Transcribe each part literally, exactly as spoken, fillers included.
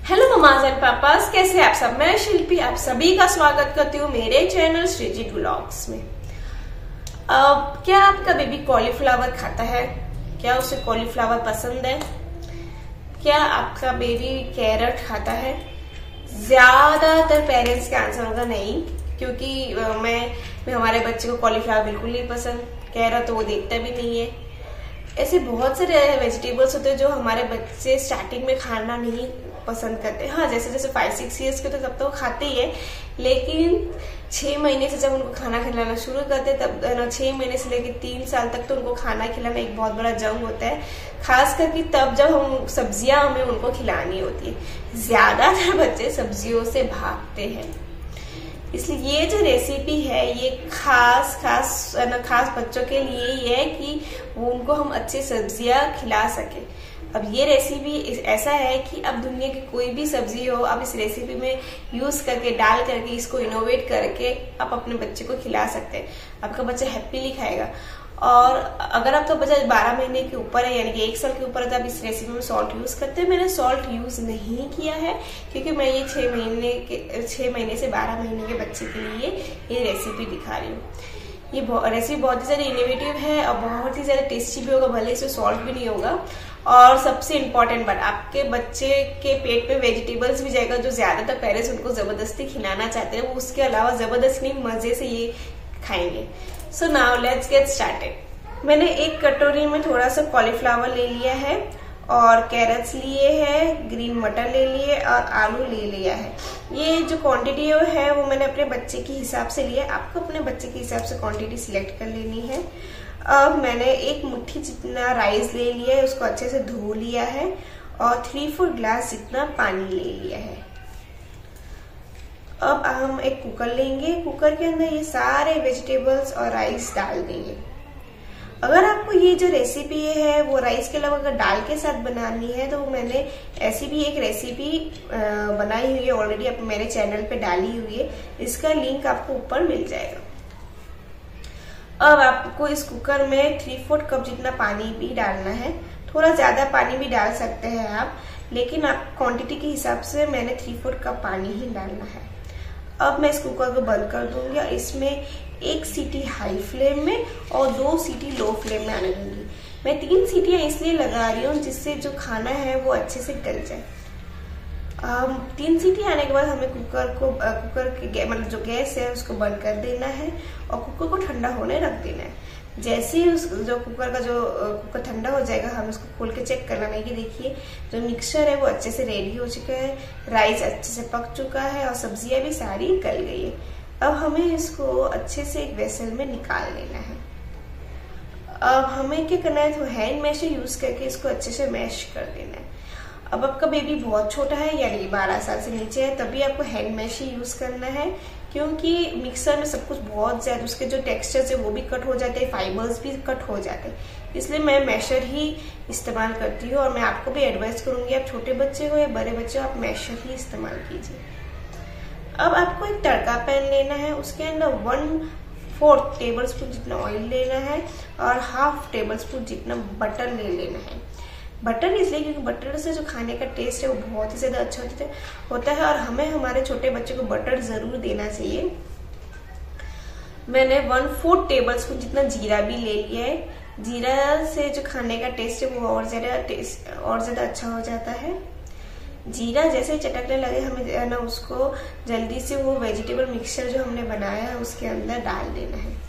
Hello mama's and papa's, कैसे आप सब। मैं शिल्पी आप सभी का स्वागत करती हूँ मेरे चैनल श्रीजीत व्लॉग्स में। अब क्या आपका बेबी कॉलीफ्लावर खाता है? क्या उसे कॉलीफ्लावर पसंद है? क्या आपका बेबी कैरेट खाता है? ज्यादातर पेरेंट्स का आंसर होगा नहीं, क्योंकि मैं, मैं हमारे बच्चे को कॉलीफ्लावर बिल्कुल नहीं पसंद, कैरेट तो वो देखता भी नहीं है। ऐसे बहुत सारे वेजिटेबल्स होते हैं जो हमारे बच्चे स्टार्टिंग में खाना नहीं पसंद करते। हाँ, जैसे जैसे फाइव सिक्स इयर्स के तो तब तो वो खाते ही है, लेकिन छह महीने से जब उनको खाना खिलाना शुरू करते तब ना, छह महीने से लेकर तीन साल तक तो उनको खाना खिलाना एक बहुत बड़ा जंग होता है, खास करके तब जब हम सब्जियां हमें उनको खिलानी होती है। ज्यादातर बच्चे सब्जियों से भागते हैं, इसलिए ये जो रेसिपी है ये खास खास खास बच्चों के लिए ही है कि वो उनको हम अच्छी सब्जियां खिला सके। अब ये रेसिपी ऐसा है कि अब दुनिया की कोई भी सब्जी हो, आप इस रेसिपी में यूज करके डाल करके इसको इनोवेट करके आप अपने बच्चे को खिला सकते हैं। आपका बच्चा हैप्पीली खाएगा। और अगर आपका बच्चा बारह महीने के ऊपर है, यानी कि एक साल के ऊपर है, तो आप इस रेसिपी में सॉल्ट यूज करते हैं। मैंने सॉल्ट यूज नहीं किया है क्योंकि मैं ये छह महीने के छह महीने से बारह महीने के बच्चे के लिए ये रेसिपी दिखा रही हूँ। ये रेसिपी बहुत ही ज्यादा इनोवेटिव है और बहुत ही ज्यादा टेस्टी भी होगा, भले इसमें सॉल्ट भी नहीं होगा। और सबसे इम्पोर्टेंट बात, आपके बच्चे के पेट में वेजिटेबल्स भी जाएगा, जो ज्यादातर पेरेंट्स उनको जबरदस्ती खिलाना चाहते हैं, वो उसके अलावा जबरदस्ती नहीं, मजे से ये खाएंगे। So now let's get started. मैंने एक कटोरी में थोड़ा सा कॉलीफ्लावर ले लिया है और कैरेट्स लिए हैं, ग्रीन मटर ले लिए और आलू ले लिया है। ये जो क्वांटिटी है वो मैंने अपने बच्चे के हिसाब से लिया है। आपको अपने बच्चे के हिसाब से क्वांटिटी सिलेक्ट कर लेनी है। अब मैंने एक मुट्ठी जितना राइस ले लिया है, उसको अच्छे से धो लिया है और थ्री फोर ग्लास जितना पानी ले लिया है। अब हम एक कुकर लेंगे, कुकर के अंदर ये सारे वेजिटेबल्स और राइस डाल देंगे। अगर आपको ये जो रेसिपी है वो राइस के अलावा अगर दाल के साथ बनानी है तो मैंने ऐसी भी एक रेसिपी बनाई हुई है ऑलरेडी, अब मेरे चैनल पे डाली हुई है, इसका लिंक आपको ऊपर मिल जाएगा। अब आपको इस कुकर में थ्री फोर्थ कप जितना पानी भी डालना है। थोड़ा ज्यादा पानी भी डाल सकते हैं आप, लेकिन आप क्वांटिटी के हिसाब से मैंने थ्री फोर्थ कप पानी ही डालना है। अब मैं इस कुकर को बंद कर दूंगी और इसमें एक सीटी हाई फ्लेम में और दो सीटी लो फ्लेम में आने दूंगी। मैं तीन सीटियां इसलिए लगा रही हूँ जिससे जो खाना है वो अच्छे से गल जाए। um, तीन सीटी आने के बाद हमें कुकर को कुकर के मतलब जो गैस है उसको बंद कर देना है और कुकर को ठंडा होने रख देना है। जैसे ही उस जो कुकर का जो कुकर ठंडा हो जाएगा, हम इसको खोल के चेक करना है कि देखिए जो मिक्सचर है वो अच्छे से रेडी हो चुका है, राइस अच्छे से पक चुका है और सब्जियां भी सारी गल गई है। अब हमें इसको अच्छे से एक वेसल में निकाल लेना है। अब हमें क्या करना है, तो हैंड मैशर यूज करके इसको अच्छे से मैश कर देना है। अब आपका बेबी बहुत छोटा है, यानी बारह साल से नीचे है, तभी आपको हैंड मैश ही यूज करना है, क्योंकि मिक्सर में सब कुछ बहुत ज्यादा उसके जो टेक्सचर्स है वो भी कट हो जाते हैं, फाइबर्स भी कट हो जाते हैं, इसलिए मैं मैशर ही इस्तेमाल करती हूँ। और मैं आपको भी एडवाइस करूंगी, आप छोटे बच्चे हो या बड़े बच्चे हो, आप मैशर ही इस्तेमाल कीजिए। अब आपको एक तड़का पैन लेना है, उसके अंदर वन फोर्थ टेबल स्पून जितना ऑयल लेना है और हाफ टेबल स्पून जितना बटर ले लेना है। बटर इसलिए क्योंकि बटर से जो खाने का टेस्ट है वो बहुत ही ज्यादा अच्छा होता है और हमें हमारे छोटे बच्चे को बटर जरूर देना चाहिए। मैंने वन फोर्थ टेबल स्पून जितना जीरा भी ले लिया है। जीरा से जो खाने का टेस्ट है वो और ज्यादा टेस्ट और ज्यादा अच्छा हो जाता है। जीरा जैसे चटकने लगे, हमें ना उसको जल्दी से वो वेजिटेबल मिक्सचर जो हमने बनाया है उसके अंदर डाल देना है।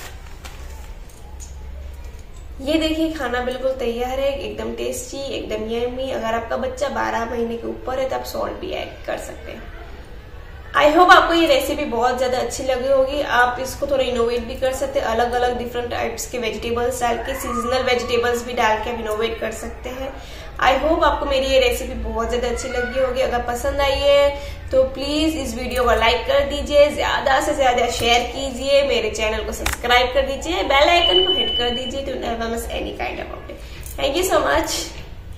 ये देखिए खाना बिल्कुल तैयार है, एकदम टेस्टी, एकदम यम्मी। अगर आपका बच्चा बारह महीने के ऊपर है तो आप सॉल्ट भी ऐड कर सकते हैं। आई होप आपको ये रेसिपी बहुत ज्यादा अच्छी लगी होगी। आप इसको थोड़ा इनोवेट भी कर सकते हैं, अलग अलग डिफरेंट टाइप्स के वेजिटेबल्स डाल के, सीजनल वेजिटेबल्स भी डाल के आप इनोवेट कर सकते हैं। आई होप आपको मेरी ये रेसिपी बहुत ज्यादा अच्छी लगी होगी। अगर पसंद आई है तो प्लीज इस वीडियो को लाइक कर दीजिए, ज्यादा से ज्यादा शेयर कीजिए, मेरे चैनल को सब्सक्राइब कर दीजिए, बेल आइकन को हिट कर दीजिए to never miss any kind of update. Thank you so much.